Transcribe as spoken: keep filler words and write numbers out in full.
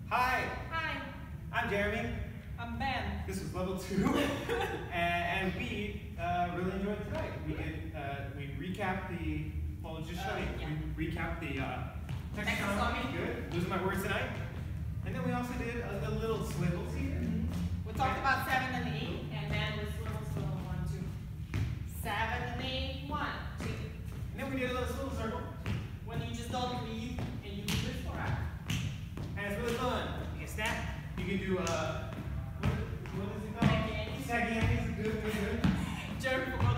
Hi, Hi, I'm Jeremy. I'm Ben. This was level two, and, and we uh, really enjoyed tonight. We did uh, we recapped the well, just show Uh, you. yeah. We recapped the uh, Taxonomy. Good. Losing my word tonight. And then we also did a, a little swivels here. We talked about seven and eight, and then we swivel, swivel, one, two. Seven and eight, one, two. And then we did a little swivel circle. When you just don't breathe and you do this forever. And it's really fun. You can snap. You can do uh, what, what is it called? Tag Yankees. Tag Yankees. Good, good, good. Jeremy forgot